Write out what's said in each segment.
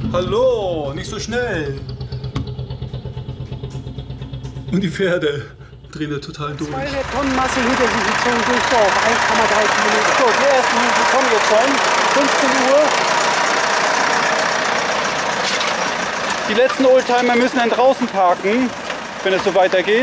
Hallo, nicht so schnell. Und die Pferde drehen da total durch. 200 Tonnen Masse hinter diesem Zonen durch Dorf, 1,3 Kilometer. So, die ersten kommen jetzt schon, 15 Uhr. Die letzten Oldtimer müssen dann draußen parken, wenn es so weitergeht.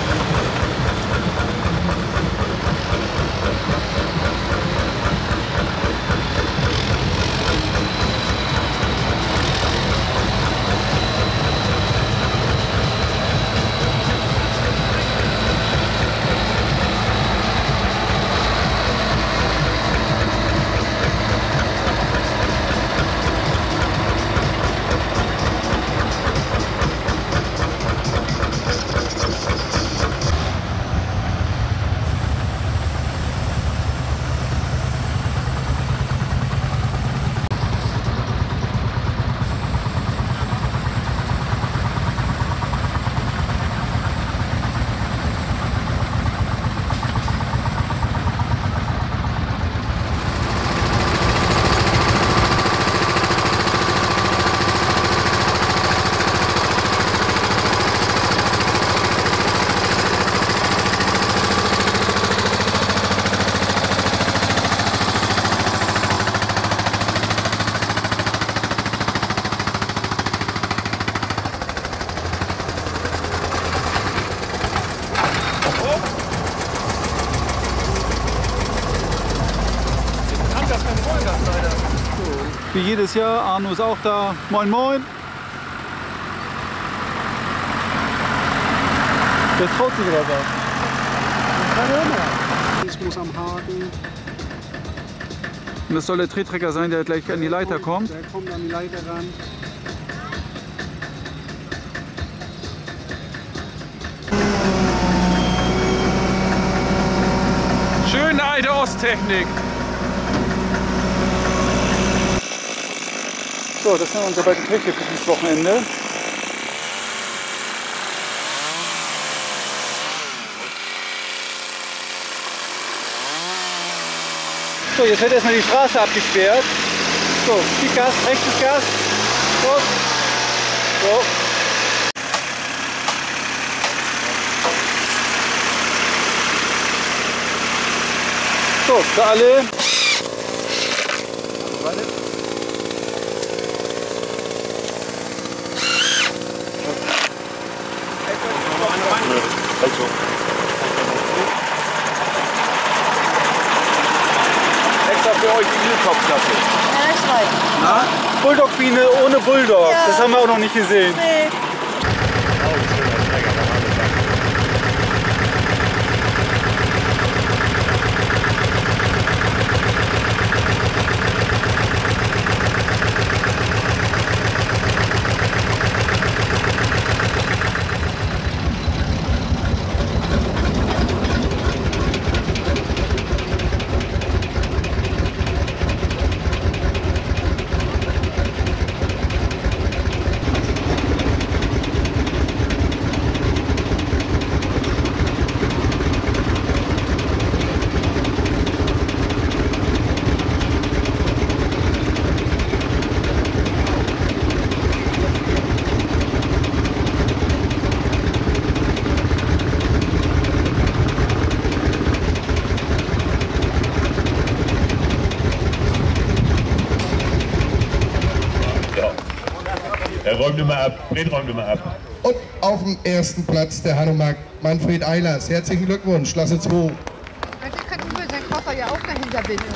Wie jedes Jahr, Arno ist auch da. Moin moin. Der traut sich oder was? Das muss am Haken. Und das soll der Trettrecker sein, der gleich an die Leiter kommt. Der kommt an die Leiter ran. Schöne alte Osttechnik. So, das sind unsere beiden Köche für dieses Wochenende. So, jetzt wird erstmal die Straße abgesperrt. So, viel Gas, rechtes Gas. So. So. So, für alle. Extra für euch die Ölkopfklappe. Ja, ich weiß. Na? Bulldog-Biene ohne Bulldog. Ja. Das haben wir auch noch nicht gesehen. Nee. Räumt immer ab, Fred räumt immer ab. Und auf dem ersten Platz der Hanomag Manfred Eilers. Herzlichen Glückwunsch, Klasse 2. Also kann Uwe sein Koffer ja auch dahinter binden.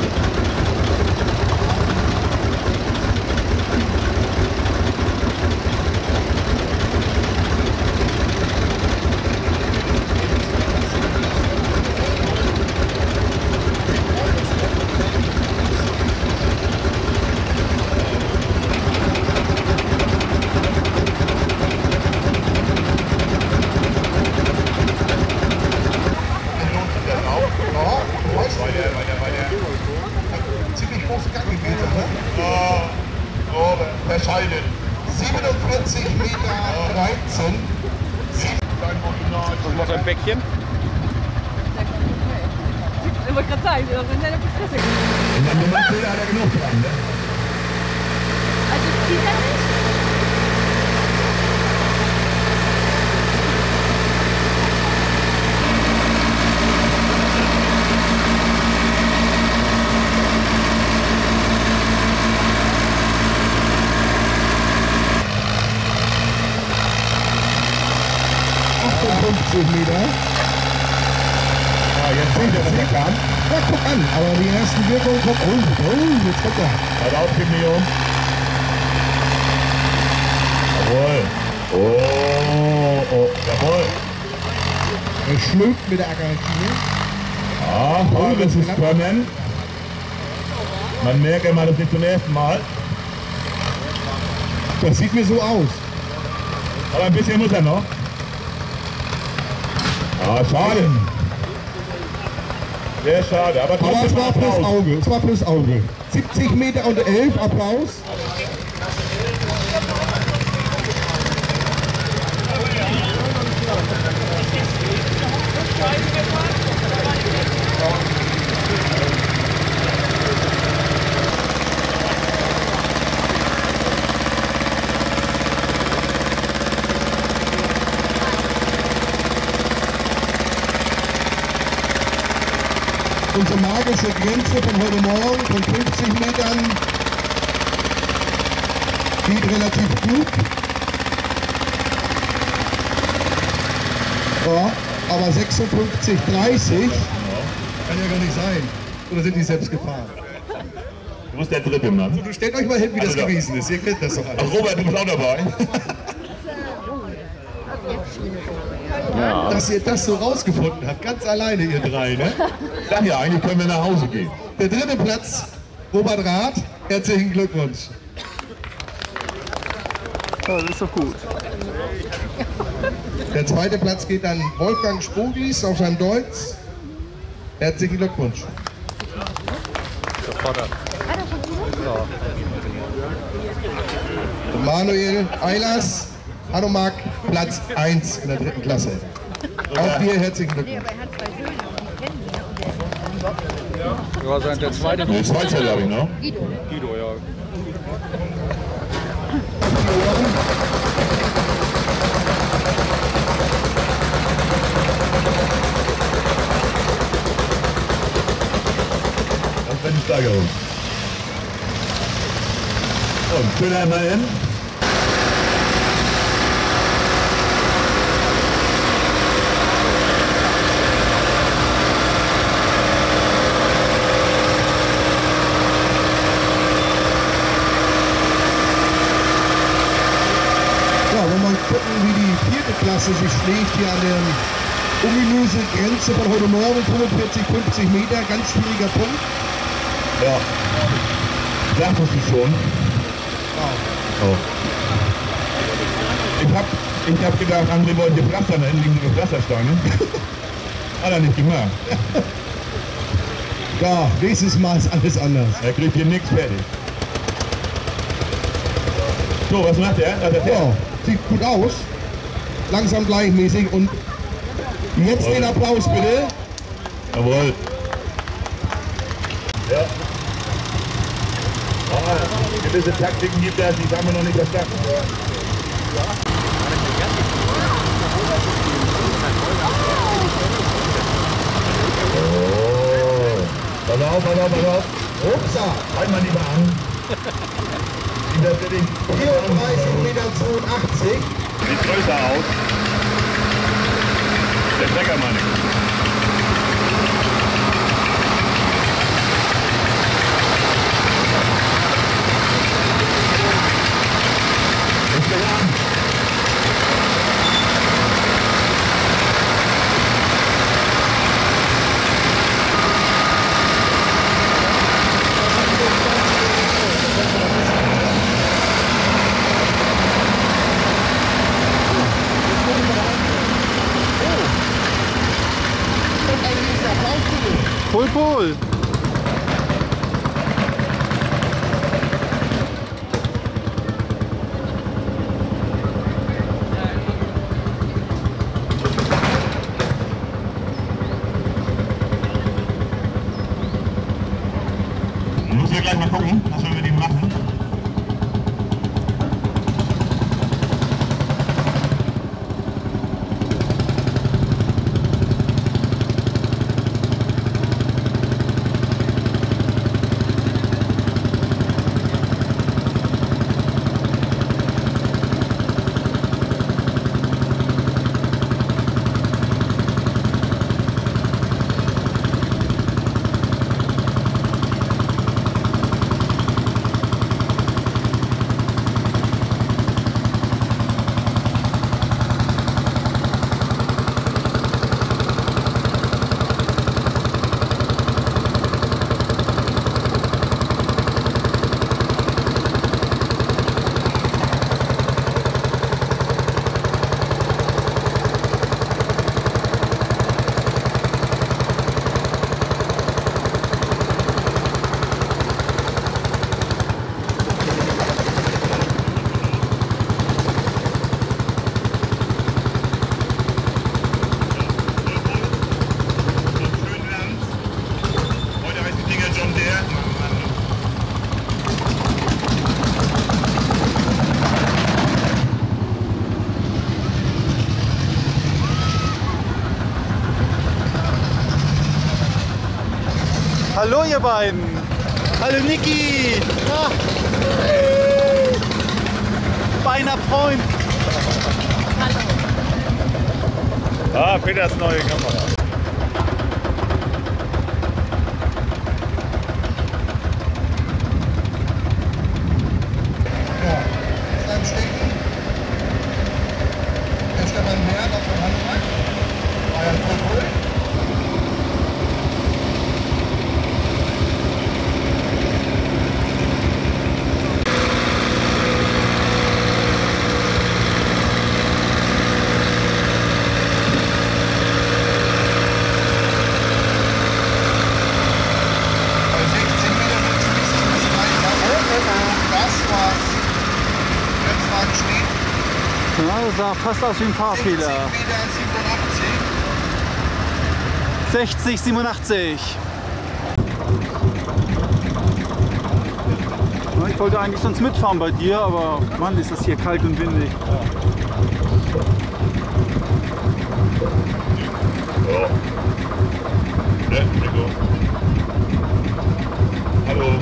Ziemlich große Ganggebiete, ne? Verscheidet. 47 Meter 13. Und noch ein Bäckchen. Ich wollte gerade sagen, wenn der auf die Fresse geht. In der Nummer hat er genug dran, ne? Also zieht er Meter. Ah, jetzt sieht er, was er kann. Ja, guck an, aber die ersten Wirkungen kommen. Oh, jetzt kommt er. Halt auf, Gimnio. Jawohl. Oh, jawohl. Er schlägt mit der Ackermaschine. Ah, das ist Können. Man merkt immer, das nicht zum ersten Mal. Das sieht mir so aus. Aber ein bisschen muss er noch. Ah, schade. Sehr schade, aber Aber trotzdem es war plus Applaus. Auge, es war plus Auge. 70 Meter und 11, Applaus. Unsere magische Grenze von heute Morgen von 50 Metern geht relativ gut. Ja, aber 56,30 kann ja gar nicht sein. Oder sind die selbst gefahren? Du bist der dritte Mann. Du stellt euch mal hin, wie das Also, gewesen ist. Ihr kennt das doch alle. Ach, Robert, du bist auch dabei. Dass ihr das so rausgefunden habt, ganz alleine ihr drei, ne? Sag ja, eigentlich können wir nach Hause gehen. Der dritte Platz, Robert Rath, herzlichen Glückwunsch. Ja, das ist doch gut. Der zweite Platz geht an Wolfgang Spoglis auf seinem Deutz. Herzlichen Glückwunsch. Manuel Eilers, Hanomag, Platz 1 in der dritten Klasse. Auch dir herzlichen Glückwunsch. Ja, der zweite Der zweite, glaube ich, ne? Guido, ja. Das wäre die Steigerung. Und schön einmal hin. Ja, wenn wir gucken, wie die vierte Klasse sich schlägt hier an der ominöse Grenze von heute Morgen, 45, 50 Meter, ganz schwieriger Punkt. Ja. Sagtest du schon. Oh. Ich hab gedacht, André wollte pflastern, da hinten liegen so Pflastersteine. Hat er nicht gemacht. Ja, nächstes Mal ist alles anders. Er kriegt hier nichts fertig. So, was macht er? Ja, sieht gut aus. Langsam gleichmäßig und jetzt den Applaus bitte. Jawohl. Ja. Ah, gewisse Taktiken gibt es, die haben wir noch nicht verstanden. Oh. Pass auf, pass auf, pass auf. Upsa, Halt mal lieber an. Lieber für dich. 34,82 Meter. Sieht größer aus. Der Stecker meine ich. Pol Pol! Müssen wir gleich mal gucken, was wir mit ihm machen. Hallo ihr beiden. Hallo Niki. Ja. Beiner Freund. Ah, Peters neue Kamera. Beim Stecken. Der Stefan Merk auf dem Handwerk. Bayern Vollbrüll. Bei 16 Meter wird es ein bisschen das war's. Grenzwagen steht. Ja, das sah fast aus wie ein Fahrfehler. 16 Meter 87. 60, 87. Ja, ich wollte eigentlich sonst mitfahren bei dir, aber Mann, ist das hier kalt und windig. Ja. Ne, Nico. Hallo.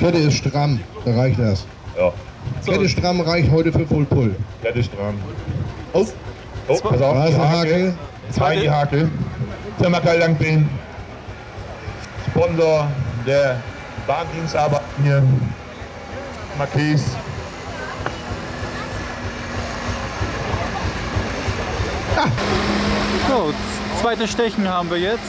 Kette ist stramm, da reicht das. Ja, Kette stramm reicht heute für Full Pull. Kette stramm. Oh, Oh, pass auf, da ist die eine Hakel. Hakel. Zwei die Hakel. Firma Langbein. Sponsor der Bahndienstarbeiten hier. Marquis. So, zweites Stechen haben wir jetzt.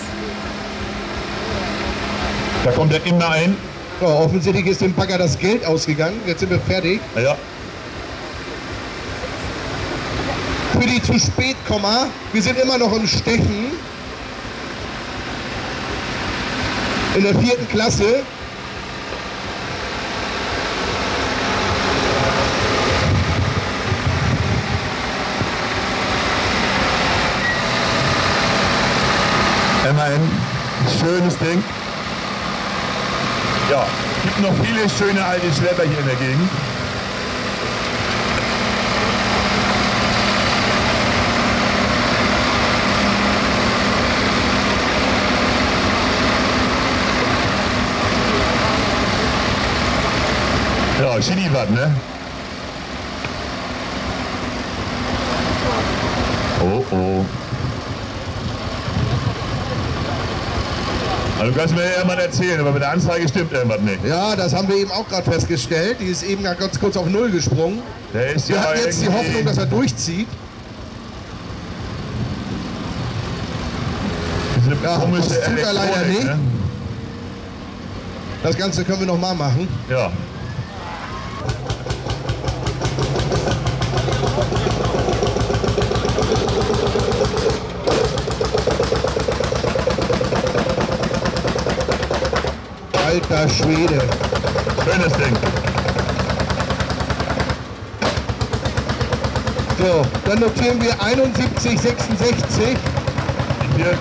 Da kommt er immer ein. Ja, offensichtlich ist dem Bagger das Geld ausgegangen. Jetzt sind wir fertig. Ja. Für die zu spät Komma. Wir sind immer noch im Stechen. In der 4. Klasse. Immerhin. Schönes Ding. Ja, gibt noch viele schöne alte Schlepper hier in der Gegend. Ja, Chili-Watt, ne? Oh, oh. Also du kannst mir ja mal erzählen, aber mit der Anzeige stimmt irgendwas nicht. Ja, das haben wir eben auch gerade festgestellt. Die ist eben ganz kurz auf 0 gesprungen. Der ist Wir ja hatten jetzt die irgendwie- Hoffnung, dass er durchzieht. Diese Ja, komische das tut er leider Elektronik, nicht. ne? Das Ganze können wir noch mal machen. Ja. Alter Schwede. Schönes Ding. So, dann notieren wir 71,66. Hier.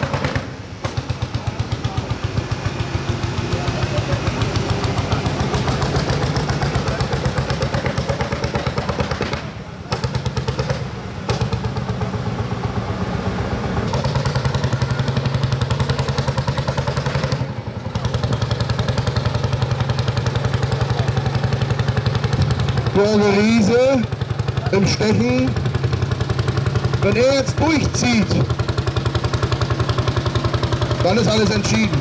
Jorge Riese im Stechen. Wenn er jetzt durchzieht, dann ist alles entschieden.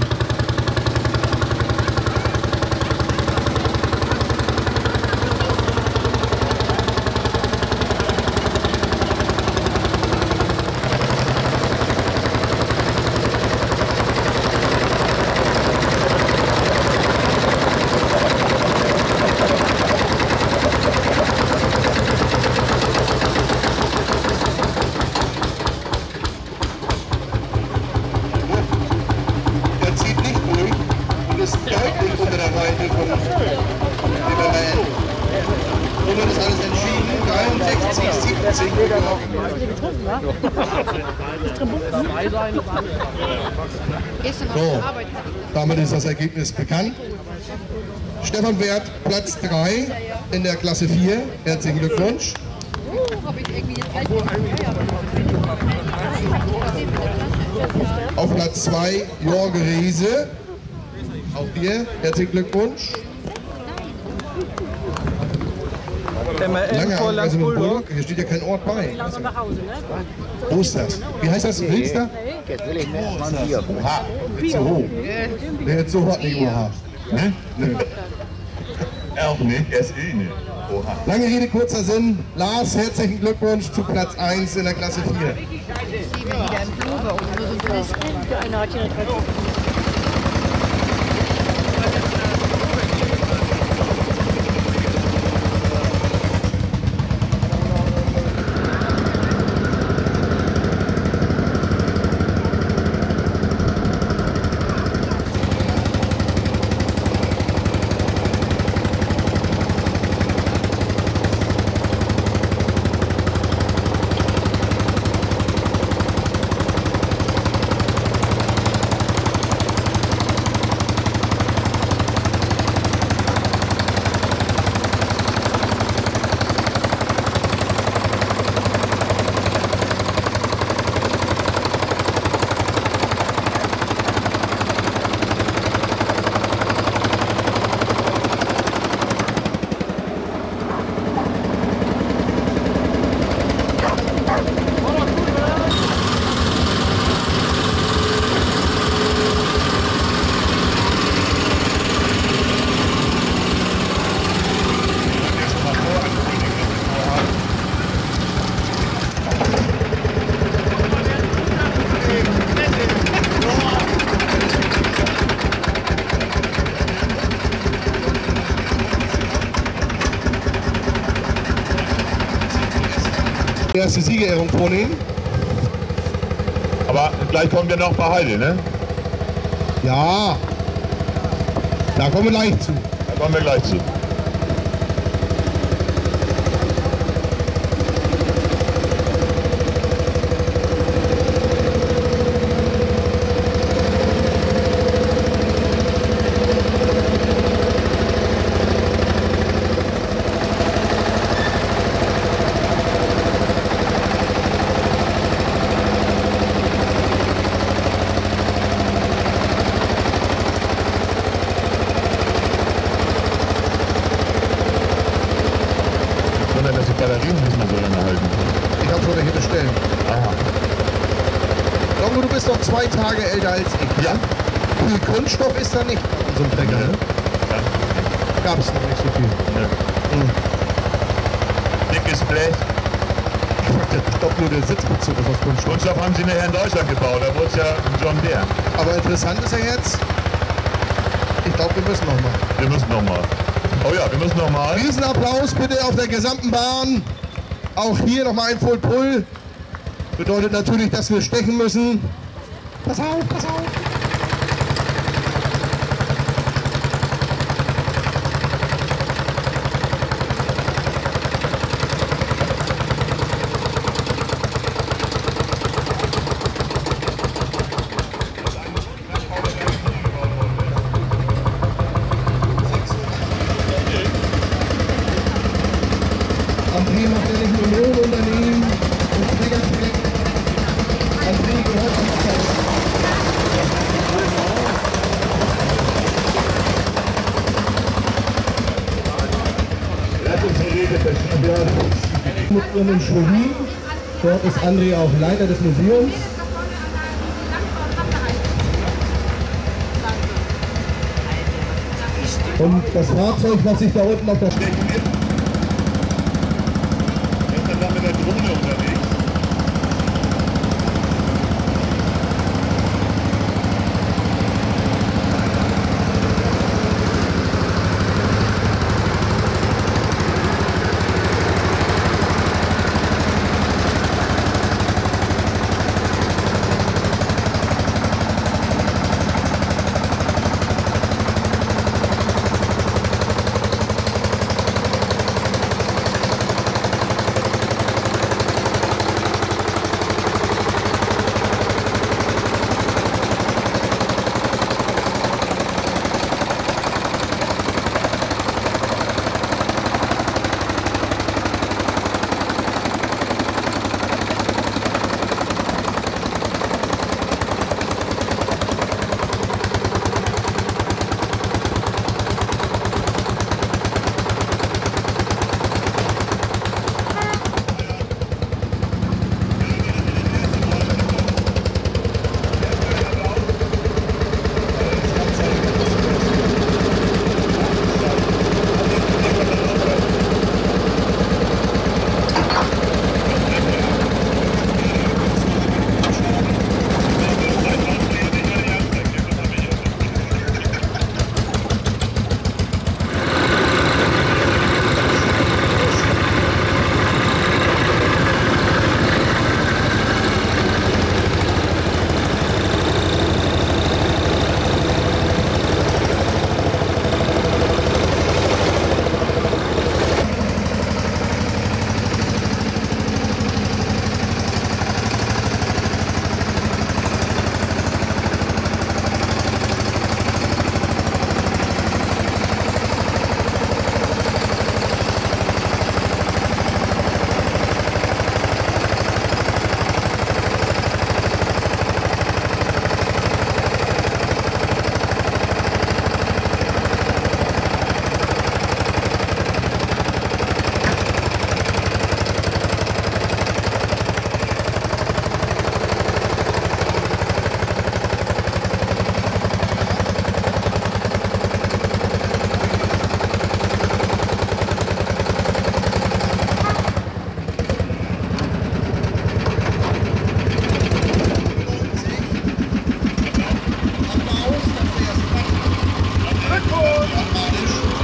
Er zieht nicht durch und ist deutlich unter der Weite von DBRN. Somit ist alles entschieden. 63,70 für Jorge. Gestern auf So, der Arbeit hatte ich damit ist das Ergebnis bekannt. Stefan Wert, Platz 3 in der Klasse 4. Herzlichen Glückwunsch. das. Hab ich irgendwie jetzt gleich Auf Platz 2 Jorge Riese. Auch dir herzlichen Glückwunsch. MRN Lange vor Anreise mit dem Bulldog. Bulldog. Hier steht ja kein Ort bei. Wo ist das? Wie heißt das? Wilster? Oha. Jetzt so hoch. Der jetzt so hoch nicht Oha. Ne? Nö. Er auch nicht, er ist eh nicht. Oha. Lange Rede, kurzer Sinn. Lars, herzlichen Glückwunsch zu Platz 1 in der Klasse 4. wieder im Flur und nur so ein bisschen. die erste Siegerehrung vornehmen. Aber gleich kommen wir noch bei Heide, ne? Ja, da kommen wir gleich zu. Da kommen wir gleich zu. Dass die Batterien nicht mehr so lange halten. Ich habe schon welche bestellen. Aha. Longo, du bist noch 2 Tage älter als ich. Ja. Viel Kunststoff ist da nicht an so einem Trecker, ne? Ja. Gab es noch nicht so viel. Ja. Dickes Blech. Ich glaube nur der Sitzbezug ist aus Kunststoff. Kunststoff haben sie nachher in Deutschland gebaut, da wurde es ja ein John Deere. Aber interessant ist ja jetzt, ich glaube, wir müssen noch mal. Wir müssen nochmal. Oh ja, wir müssen nochmal. Riesenapplaus bitte auf der gesamten Bahn. Auch hier nochmal ein Full Pull. Bedeutet natürlich, dass wir stechen müssen. Pass auf, pass auf. Am Thema macht er nicht nur Lohnunternehmen und Trägerprojekt. An wen gehört das? Mit ihrem Schulin. Dort ist André auch Leiter des Museums. Und das Fahrzeug, was sich da unten auf der Gestern war mit der Drohne unterwegs.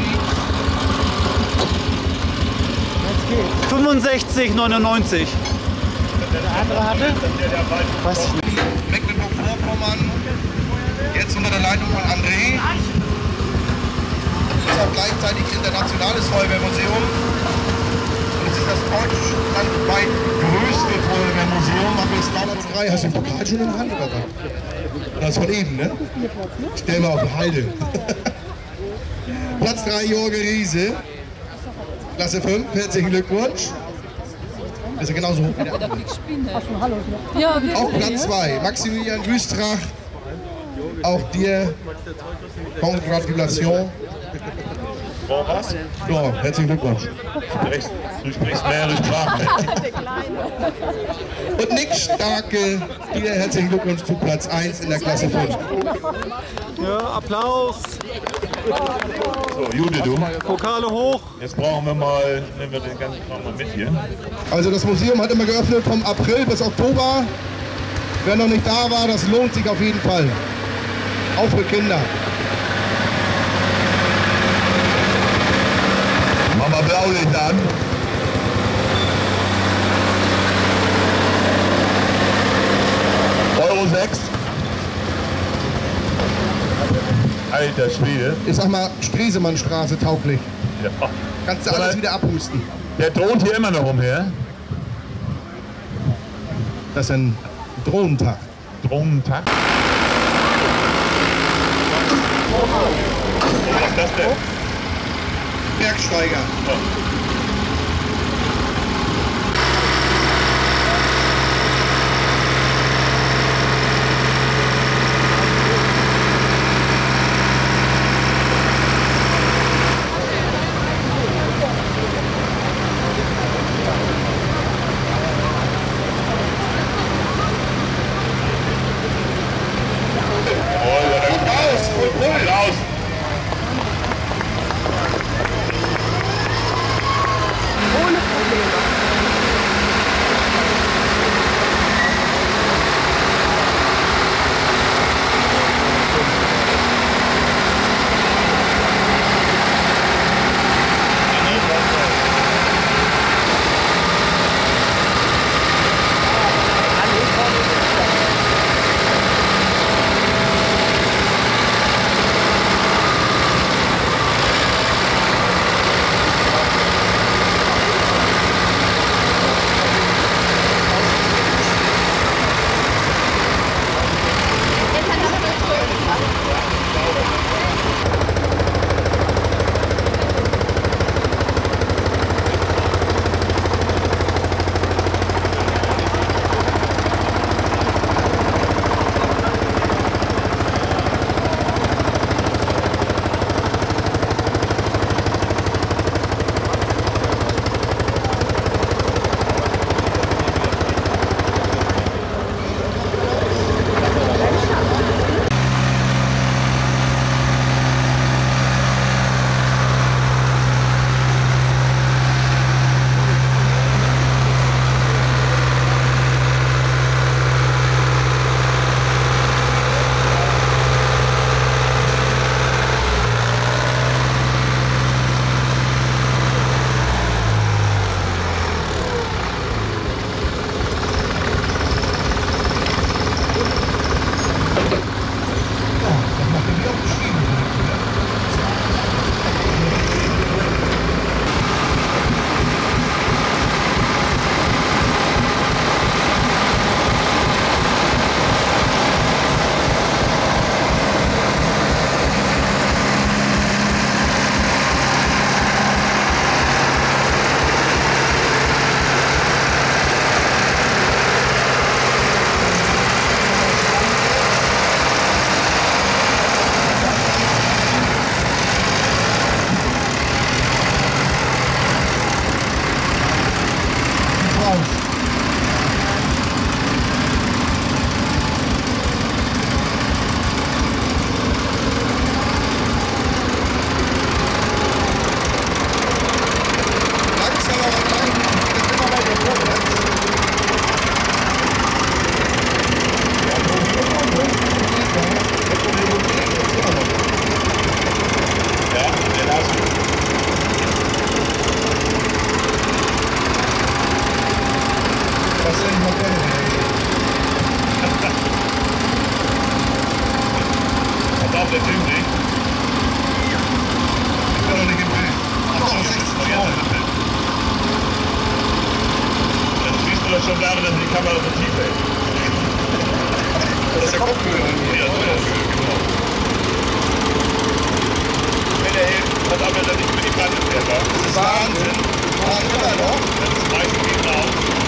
Okay. 65,99. andere hatte? Weiß ich nicht. Mecklenburg-Vorpommern, jetzt unter der Leitung von André. Das ist auch gleichzeitig internationales Feuerwehrmuseum. Und es ist das deutschlandweit größte Feuerwehrmuseum. Haben wir jetzt Platz 3. Hast du den Pokal schon in der Hand oder was? Das ist von eben, ne? Stell mal auf die Halde. Platz 3, Jorge Riese. Klasse 5, herzlichen Glückwunsch. Ist ja genauso hoch wie der andere. Auch Platz 2, Maximilian Wüstrach. Auch dir Congratulation. Oh, was? Ja, herzlichen Glückwunsch. Du sprichst mehrere Sprachen. Und Nick Starke, dir herzlichen Glückwunsch zu Platz 1 in der Klasse 5. Ja, Applaus. So, Jude, du. Pokale hoch. Jetzt brauchen wir mal, nehmen wir den ganzen Kram mal mit hier. Also das Museum hat immer geöffnet vom April bis Oktober. Wer noch nicht da war, das lohnt sich auf jeden Fall. Auch für Kinder. Mach mal Blaulicht an. Euro 6. Alter Schwede. Ich sag mal, Stresemannstraße tauglich. Ja. Kannst du alles wieder abhusten. Der droht hier immer noch umher. Das ist ein Drohnentag. Drohnentag. Was ist das denn? Bergsteiger. der Film nicht. Ich bin noch nicht im Bild. Ach so, das ist vergessen. Dann siehst du das schon daran, dass die Kamera so tief hält. Das ist der Kopfhörer hier. Ja, genau. Wenn er hilft, hat aber dann nicht mit die Kante fährt. Das ist Wahnsinn. Immer noch. Das meiste geht raus.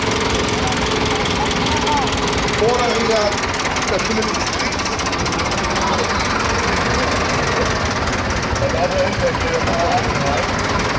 Vorne wieder, das zumindest Das andere Impact hier mal angehalten.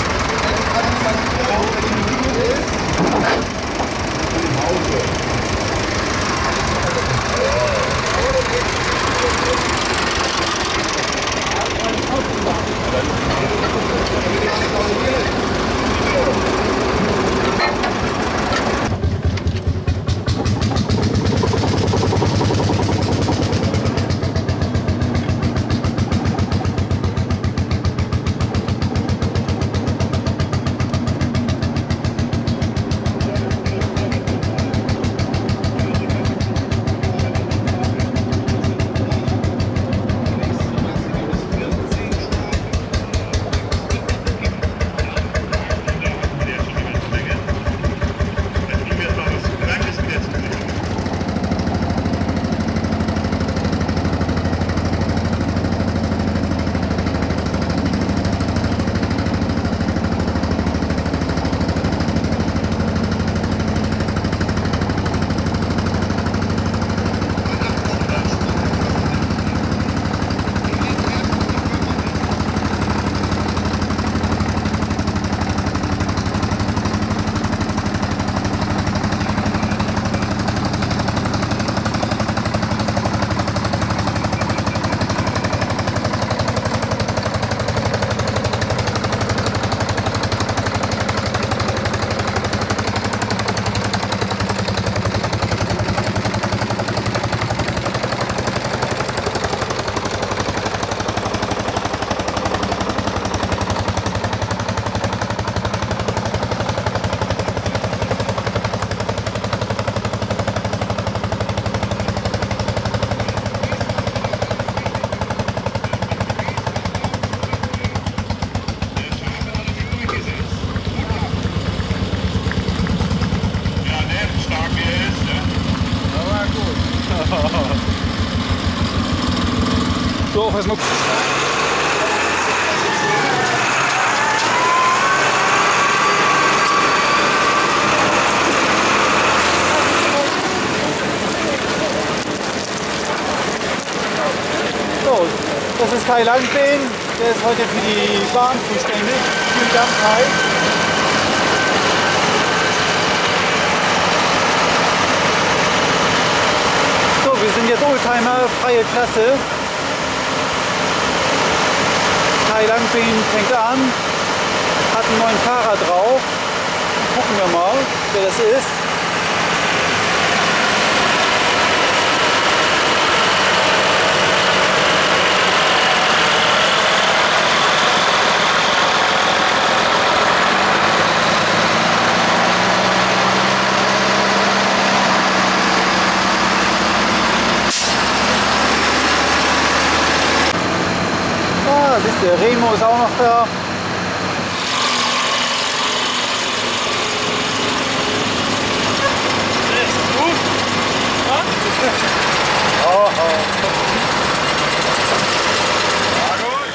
So, erstmal. So, das ist Kai Landben, der ist heute für die Bahn zuständig. Vielen Dank, Kai. So, wir sind jetzt Oldtimer, freie Klasse. Kai Landben fängt an, hat einen neuen Fahrer drauf. Gucken wir mal, wer das ist. Siehst du, Remo ist auch noch da. Ist gut? Ja? Oh, oh. Ja, gut.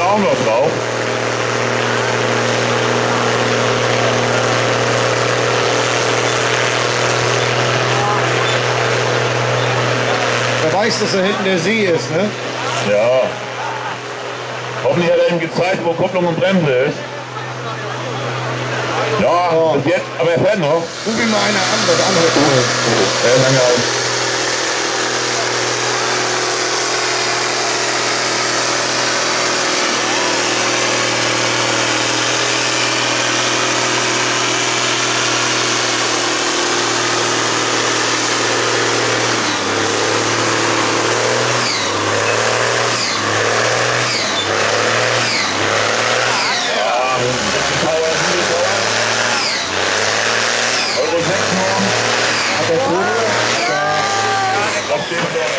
auch noch drauf. Wer weiß, dass da hinten der See ist, ne? Ja. Hoffentlich hat er ihm gezeigt, wo Kupplung und Bremse ist. Ja, und jetzt, aber er fährt noch. Ruf ihn mal einer an, das anhalten. Er ist lange aus. Euro 6 Norm. Hat er Kohle? Auf den Norm.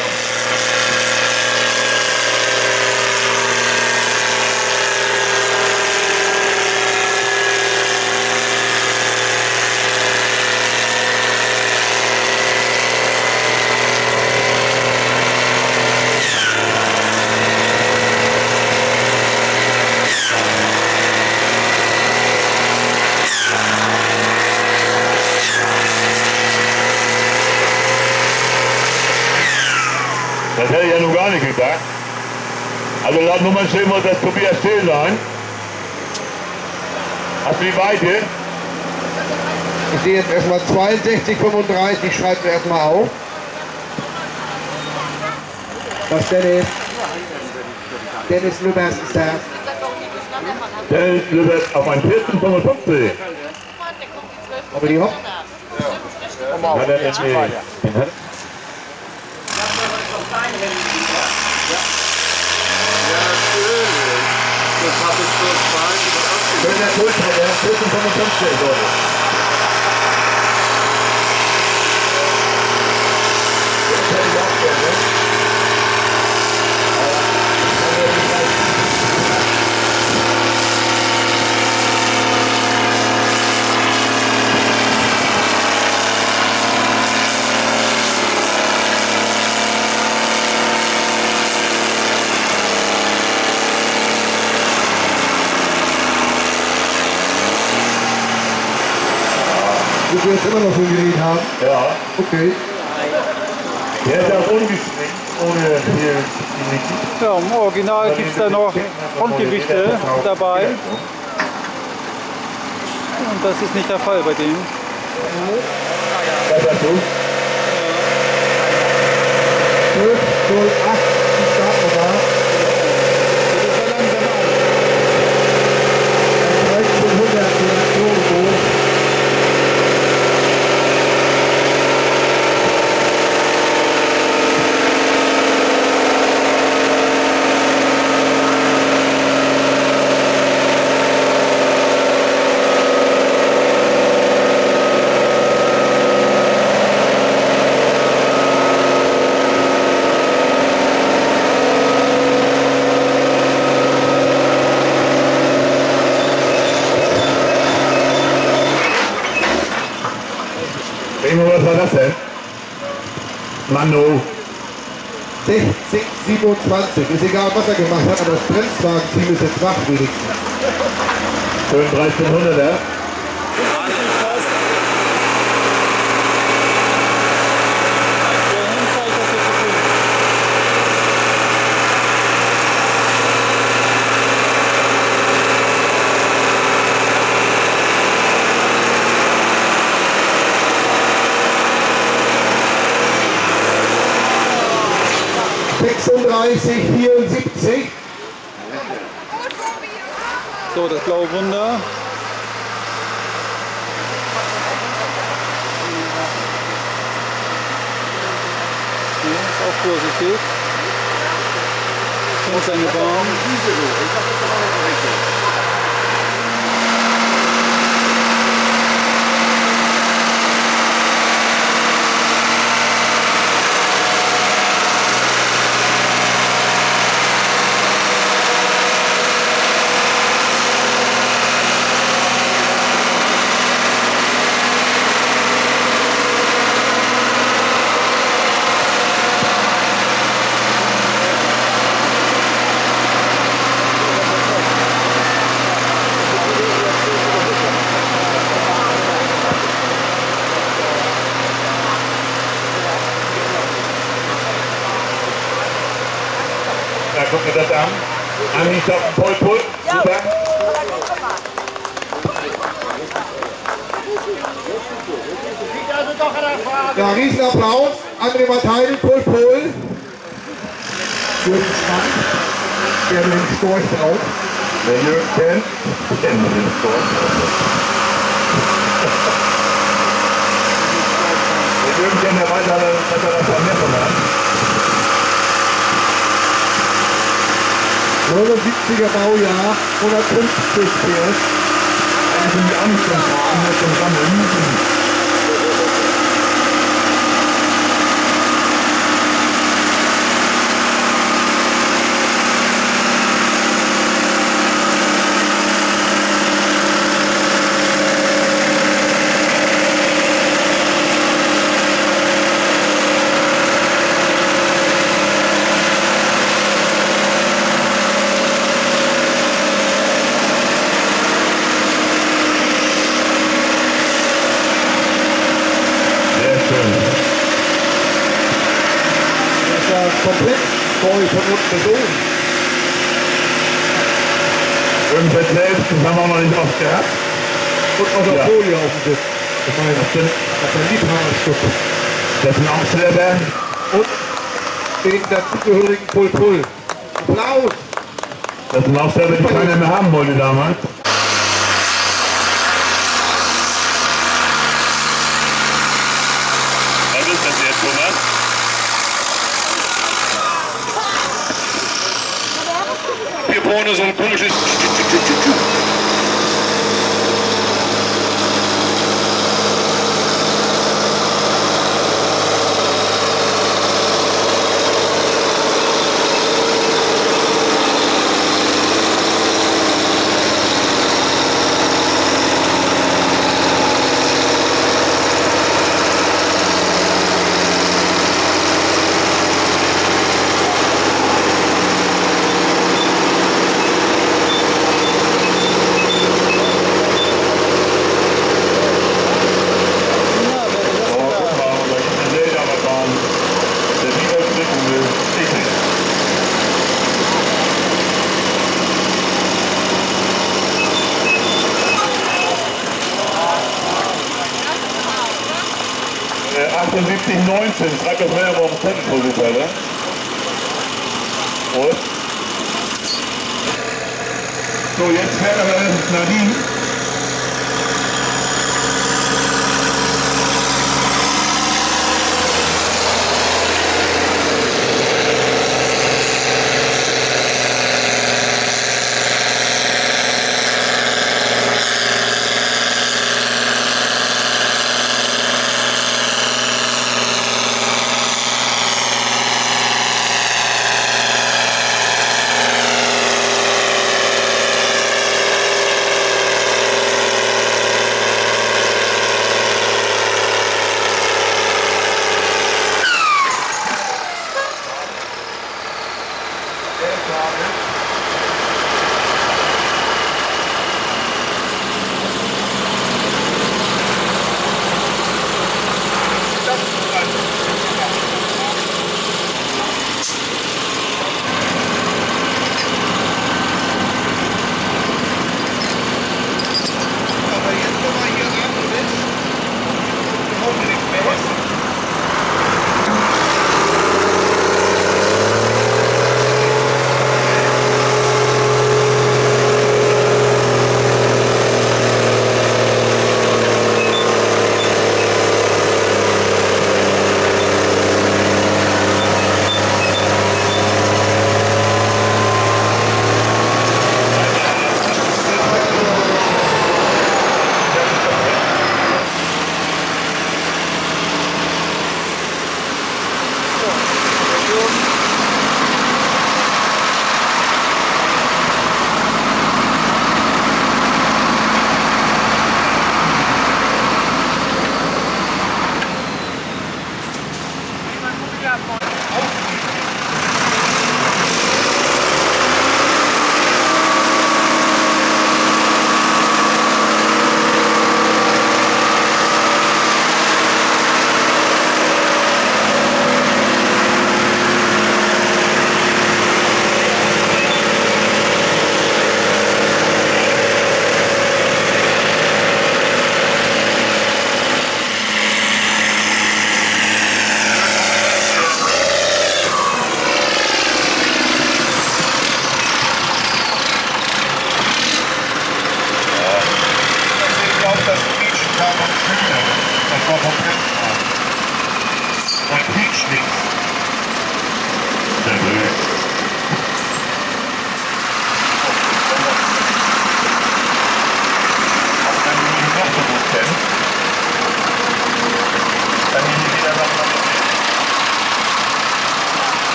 Das hätte ich ja nun gar nicht gedacht. Also laut Nummernschild muss das Tobias Still sein. Hast du die Weite? Ich sehe jetzt erstmal 62,35, schreibt mir erstmal auf. Was denn ist? Dennis Lübbers ist da. Dennis Lübbers auf ein 14,55. Aber die Hopp. Hat er jetzt nicht. Wenn der Puls hat, der 14,55 Leute. Willst du jetzt immer noch so ein Gerät haben? Ja. Okay. Der ist auch ungeschminkt, ohne hier die Liquid. Ja, im Original gibt es da noch Frontgewichte dabei. Und das ist nicht der Fall bei dem. Was sagst du? 12,08 die Startnummer. Das ist ja langsam an. 1300 Turbo. Was war das denn? Manu. 60, 27. Ist egal, was er gemacht hat, aber das Bremswagen-Team ist jetzt wach wenigstens. Schön 1300er. Sechsunddreißig, 74. So, das blaue Wunder. Ja, ist auch vorsichtig. Und seine Bahn. Angestoppt, Pol Pol. Super. Ja, Riesenapplaus an den Parteien Pol Pol. Guten Stand. Der mit dem Storch drauf. Der Jürgen kennt. Ich kenne den Storch. Der Jürgen kennt, der weiß, dass er das von mir von hat. 79er Baujahr, 150 PS. Eigentlich sind die auch nicht zum Fahren, nur zum Sammeln. Komplett neu von unten bis oben. Irgendwas selbst, das haben wir auch noch nicht oft gehabt. Und noch eine Folie auf dem Sitz. Ich meine, das ist ein Liebhaberstück. Das sind auch selber. Und den dazugehörigen Pol Pol. Applaus! Das sind auch selber, die keiner mehr haben wollte damals. Was ist das jetzt, Thomas? Hier vorne so ein komisches... Äh, 78, 19, schreibt das mal auf den Zettel, Vorsitzender. Und? So, jetzt fährt aber Nadine.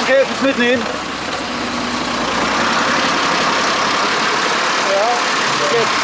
Danke fürs Mitnehmen. Ja, jetzt.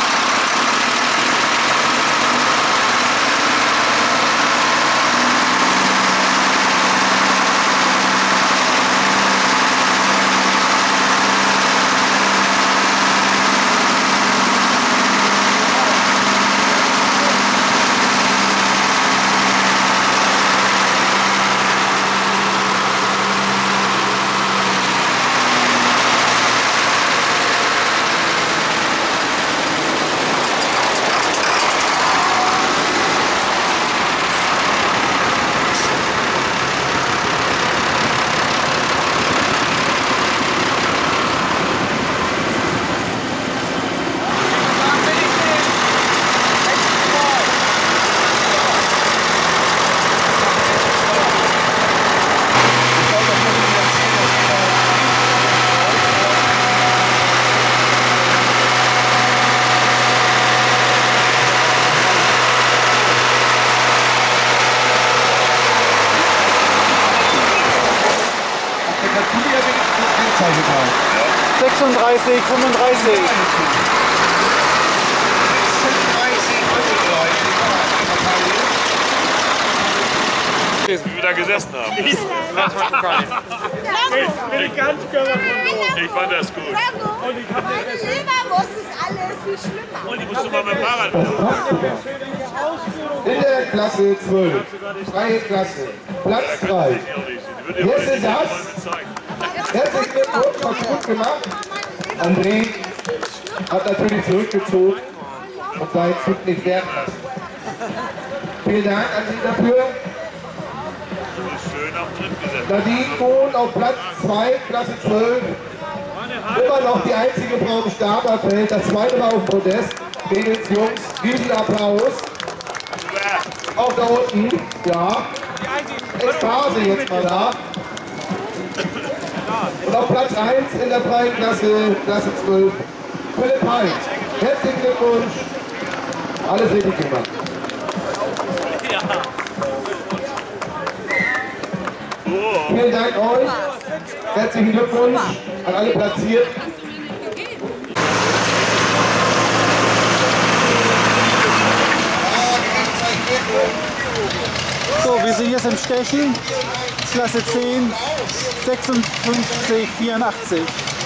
Ja. 36, 35. Wie wir da gesessen haben. Ich fand das gut. Meine Leberwurst ist alles viel schlimmer. Und die musst du mal mit dem Fahrrad fahren. In der Klasse 12, freie Klasse, Platz 3. Erste Satz. Herzlichen Glückwunsch, hast du gut gemacht. André hat natürlich zurückgezogen und seinen Zug nicht werden lassen. Vielen Dank an Sie dafür. Schön am Tritt gesetzt. Nadine Kohn auf Platz 2, Klasse 12. Immer noch die einzige Frau im Starterfeld. Das zweite war auf dem Podest. Mädels, Jungs, Riesenapplaus. Auch da unten, ja. Ekstase jetzt mal da. Und auf Platz 1 in der freien Klasse, Klasse 12, Philipp Hein. Herzlichen Glückwunsch. Alles richtig gemacht. Vielen Dank euch. Herzlichen Glückwunsch an alle Platzierten. So, wir sind jetzt im Stechen, Klasse 10, 56, 84.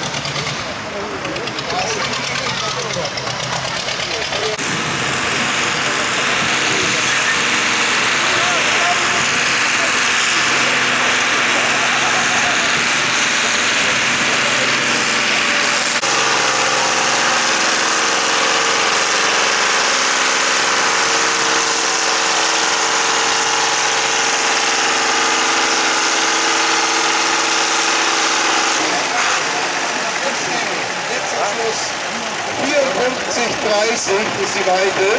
Ist die Weite.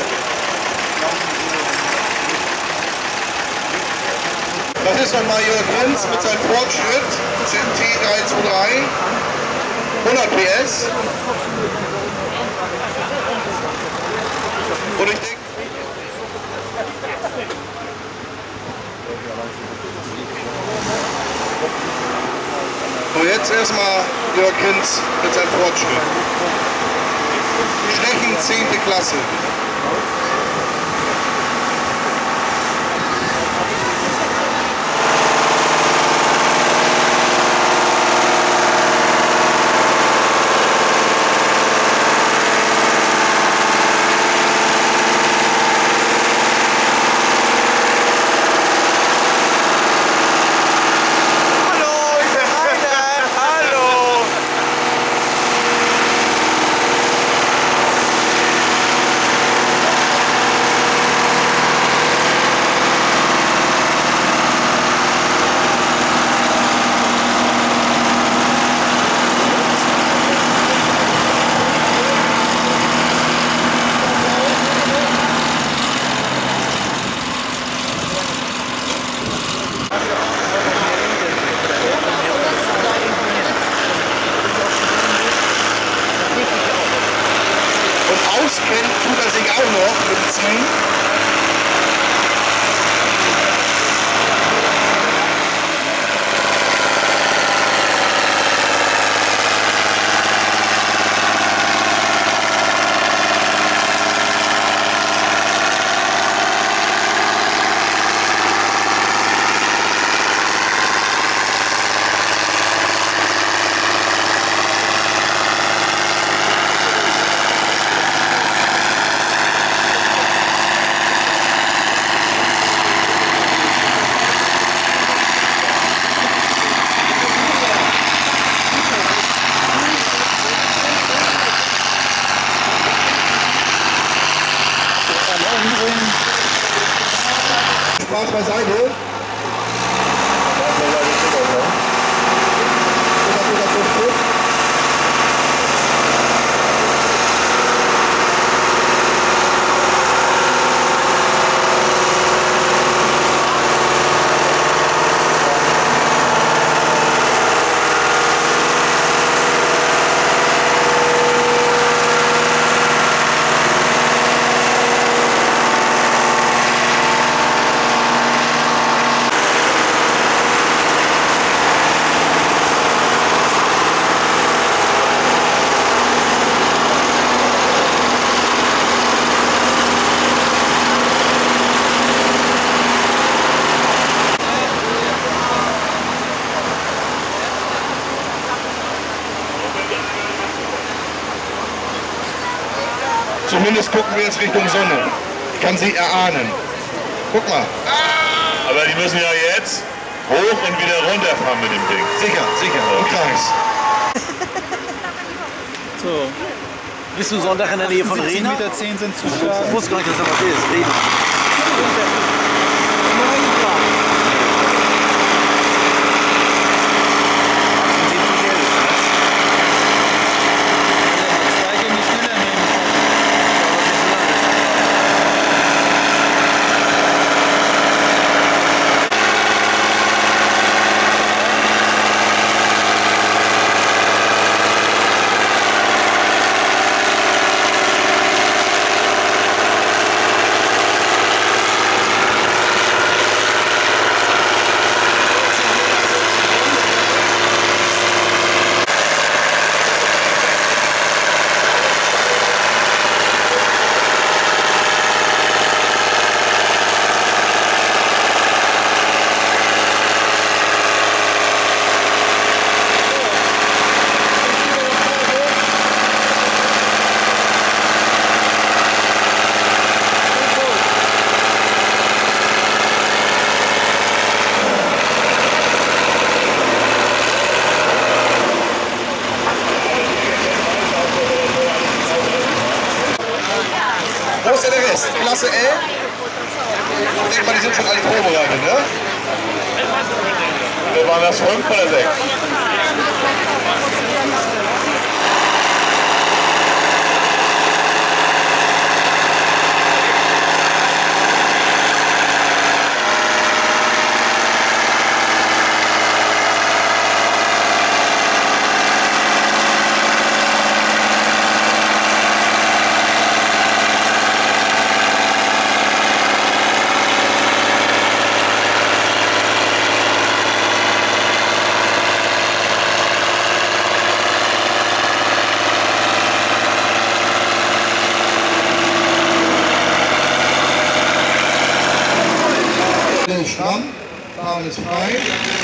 Das ist nochmal Jörg Prinz mit seinem Fortschritt. CT 323. 100 PS. Und ich denke, so, jetzt erstmal Jörg Prinz mit seinem Fortschritt. Stechen 10. Klasse. Auskennt tut er sich auch noch mit Ziehen. beiseite. Zumindest gucken wir jetzt Richtung Sonne. Ich kann sie erahnen. Guck mal. Aber die müssen ja jetzt hoch und wieder runterfahren mit dem Ding. Sicher, sicher. Im Kreis. So. Bist du Sonntag in der Nähe von 10,10 Rena? Meter sind zuschlagen. Ich wusste gar nicht, dass da was ist. Rena. Wo ist denn der Rest? Klasse L? Ich denke mal, die sind schon alle vorbereitet, ne? Waren das 5 oder 6? Stramm, Bahn ist frei.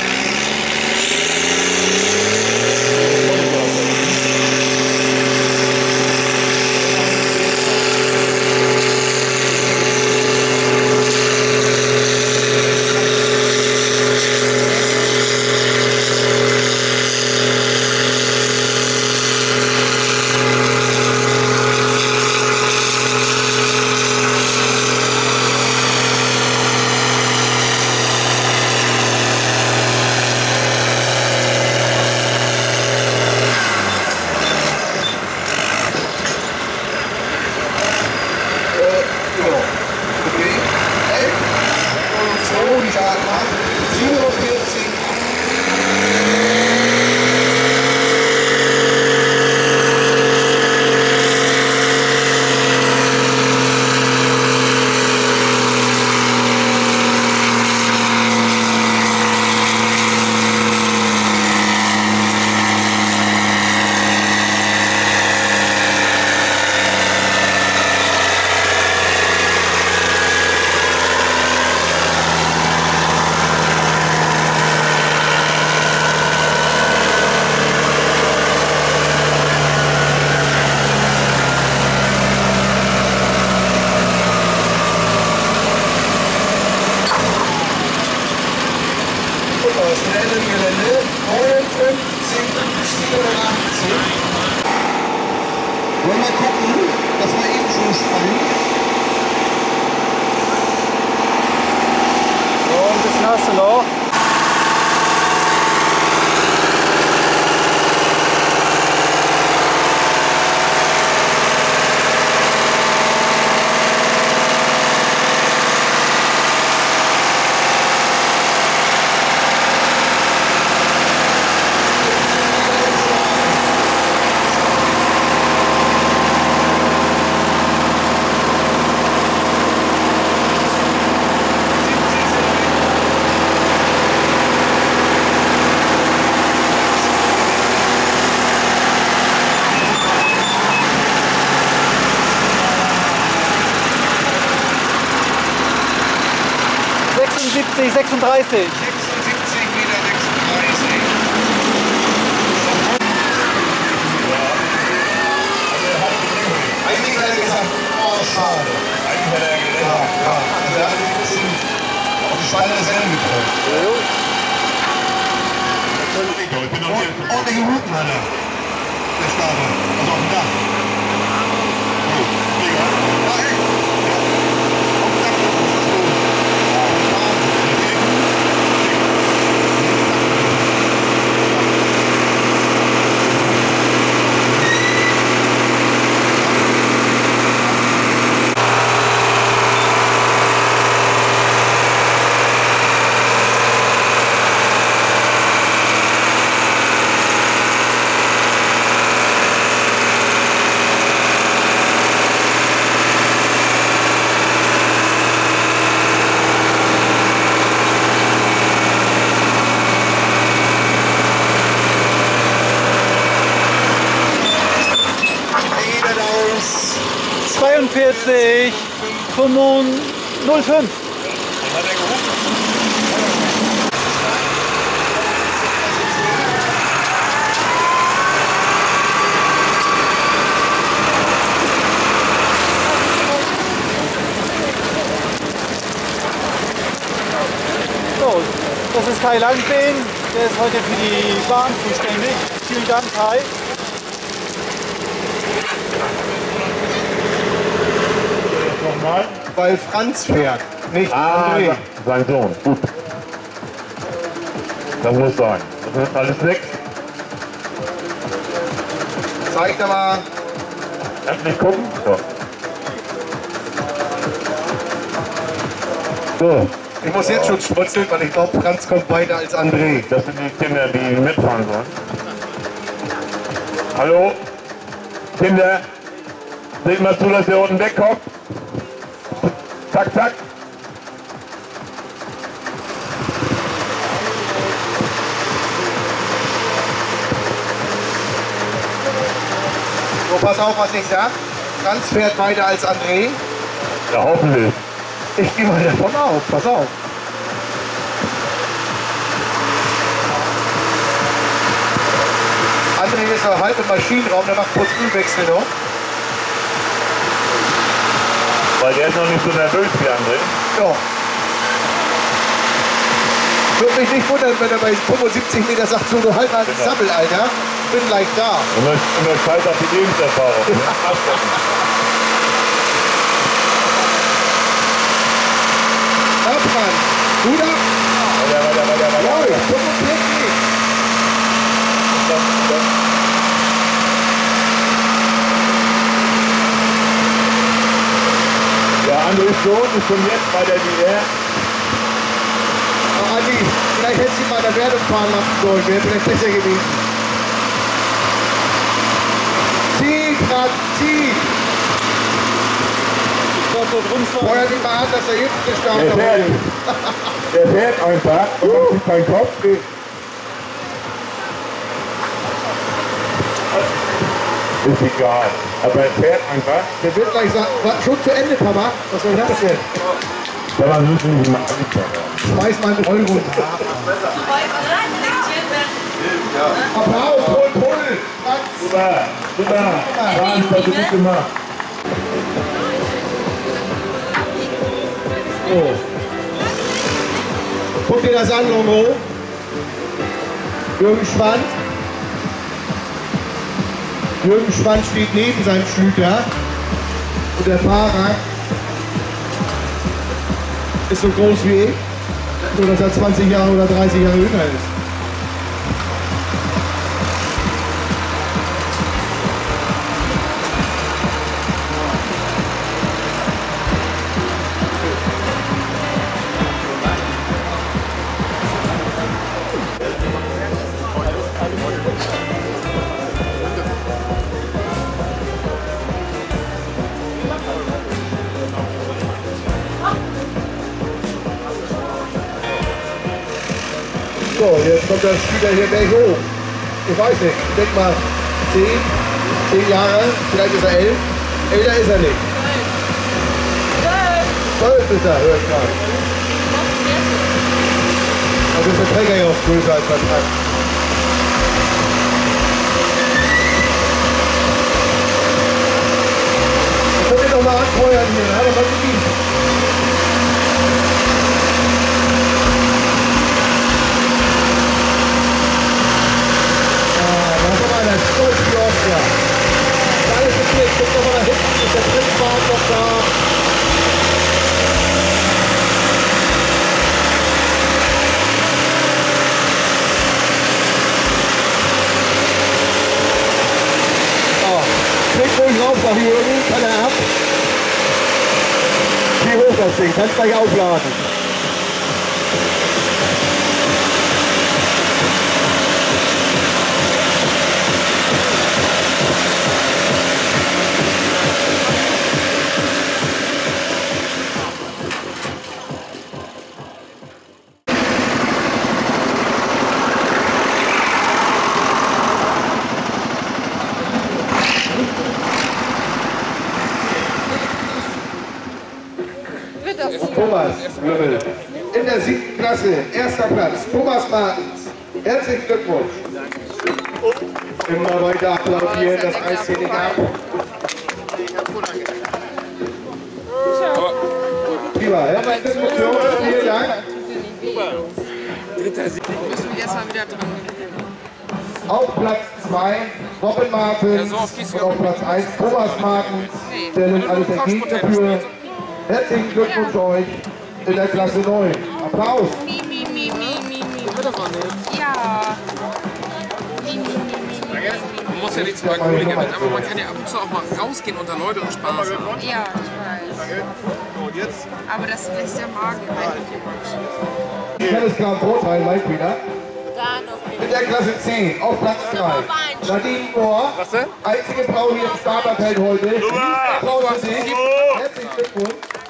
Wollen wir gucken, dass wir eben schon springen? hast du noch. Meter 36. 36. Eigentlich hat er gesagt, oh, schade. Eigentlich hat er gedacht. Ja, also er hat ein bisschen auf die Schweine des Rennen getrollt. Ich bin noch hier. Ordentliche Routen hat er. Der Starter. Also auf dem Dach. So, mega. Ja, echt. Ja. Auf dem Dach ist das so. ...42, 05. So, das ist Kai Langbehn, der ist heute für die Bahn zuständig. Vielen Dank, Kai. Nochmal? Weil Franz fährt, nicht Ah, André. sein Sohn. Gut. Das muss sein. Das ist alles nix. Zeigt er mal. Kannst nicht gucken? So. So, Ich muss jetzt schon schmunzeln, weil ich glaube, Franz kommt weiter als André. das sind die Kinder, die mitfahren sollen. Hallo? Kinder, seht mal zu, dass ihr unten wegkommt. Zack, zack. So, pass auf, was ich sag. Franz fährt weiter als André. Ja, hoffentlich. Ich gehe mal davon aus, pass auf. André ist noch halb im Maschinenraum, der macht kurz Ölwechsel noch. Weil der ist noch nicht so nervös wie André. Ja. Würde mich nicht wundern, wenn er bei 75 Meter sagt, so du halt mal den Sammel, Alter. Bin gleich da. Und das scheiß auf die Lebenserfahrung. Ne? Na, Franz. Gut ab. Weiter. Jawohl, 45. Ja, Andrés Sohn ist schon jetzt bei der DR. Oh, Andi, vielleicht hättest du ihn mal der Wertung fahren lassen sollen. Wäre vielleicht besser gewesen. Zieh, Franz, zieh. Feuer dich mal an, dass er jetzt der Starter wird. Der fährt einfach und man sieht keinen Kopf. Ist egal, aber er fährt einfach. Der wird gleich sagen, schon zu Ende, Papa. Was soll das denn? Ja, man muss nicht mal anfangen. Schmeiß mal einen Euro. Applaus, Pull, Franz. Super. Franz, das ist gut gemacht. So. Guck dir das an, Longo. Jürgen Schwand. Jürgen Schwand steht neben seinem Schlüter. Und der Fahrer ist so groß wie ich. nur dass er 20 Jahre oder 30 Jahre jünger ist. So, jetzt kommt das Spieler hier gleich hoch. Ich weiß nicht, ich denke mal 10 Jahre, vielleicht ist er 11. Älter ist er nicht. 12 ist er, höre ich gerade. Also ist der Träger ja auch größer als der Tank. Jetzt könnt ihr doch mal anfeuern hier, hat er mal gedient. Stolz wie Austria. Alles okay, guck doch mal da hinten, ist der Prinzbahn noch da. Oh, klick ruhig rauf nach Jürgen, kann er ab. Wie hoch das Ding, kannst gleich aufladen. Thomas Löffel in der 7. Klasse, 1. Platz, Thomas Martens. Herzlichen Glückwunsch. Immer weiter applaudieren, das reißt hier nicht ab. Prima, herzlichen Glückwunsch, Jungs, vielen Dank. Müssen wir erstmal wieder dran. Auf Platz 2 Robin Martens und auf Platz 1 Thomas Martens. Der nimmt alles entgegen dafür. Herzlichen Glückwunsch euch in der Klasse 9. Applaus! Ja. Man muss ja nicht zu Alkoholiker werden, aber man kann ja ab und zu auch mal rausgehen unter Leute und Spaß haben. Ja, ich weiß. Und jetzt? Aber das lässt der Magen weg. Ich kann es gerade vorteilen, mein wieder. In der Klasse 10 auf Platz 3. Nadine Mohr, einzige Frau hier im Starterfeld heute. Applaus für Sie. Herzlichen Glückwunsch.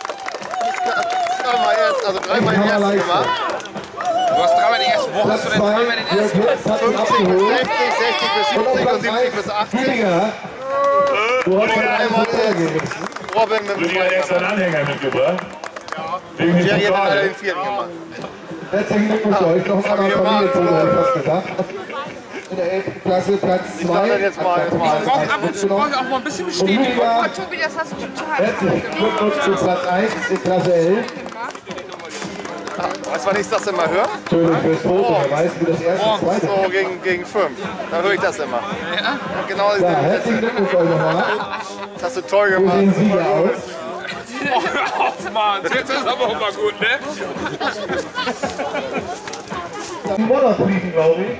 Dreimal den ersten gemacht. Du hast dreimal die erste Woche, hast du denn dreimal den ersten? 60 bis 70 und 70 bis 80. Du hast ja einmal Robin mit dem Julian hat extra einen Anhänger mitgebracht. Wegen dem Jerry hat Pokal. den 4. gemacht. Herzlichen Glückwunsch euch. Noch ein anderer Familienbruder, hätte ich fast gesagt. In der 11. Klasse Platz 2. Jetzt mal. Ab und zu brauche ich auch mal ein bisschen Bestätigung. Oh, Tobi, das hast du total Herzlichen Glückwunsch zu Platz 1 in Klasse 11. Weißt du, wann ich das immer höre? Entschuldigung fürs Foto, wer weiß, wie das erste und zweite. So gegen 5. Dann höre ich das immer. Ja? Genau Ja, herzlichen Glückwunsch euch nochmal. das hast du toll So gemacht. sehen Sie hier aus. Oh, hör auf, Mann. Jetzt ist aber auch mal gut, ne? Die Modder fliegen, glaube ich.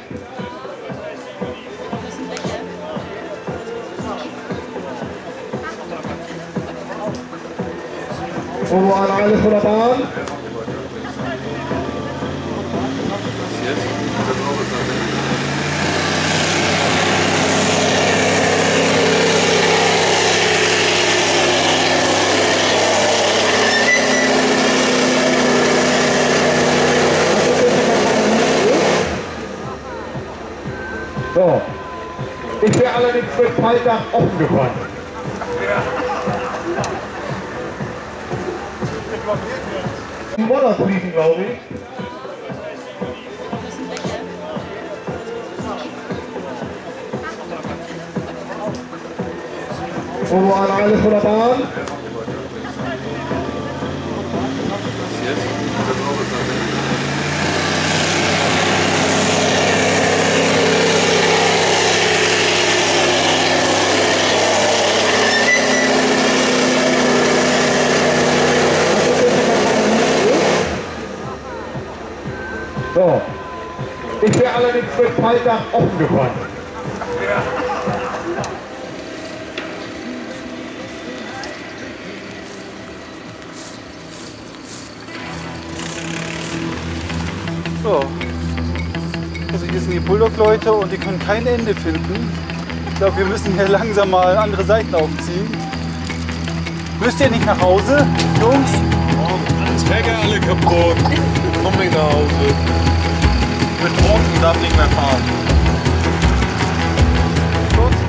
Wo war alles von der Bahn? So. Ich wäre allerdings mit Faltdach offen gefahren. Die Modder fliegen, glaube ich. Wo war alles von der Bahn? ist der allerdings mit Faltdach offen gefahren. So. Also hier sind die Bulldog-Leute und die können kein Ende finden. Ich glaube, wir müssen hier langsam mal andere Seiten aufziehen. Müsst ihr nicht nach Hause, Jungs? Träger alle kaputt. Komm nicht nach Hause. Ich bin trocken, darf nicht mehr fahren. Gut.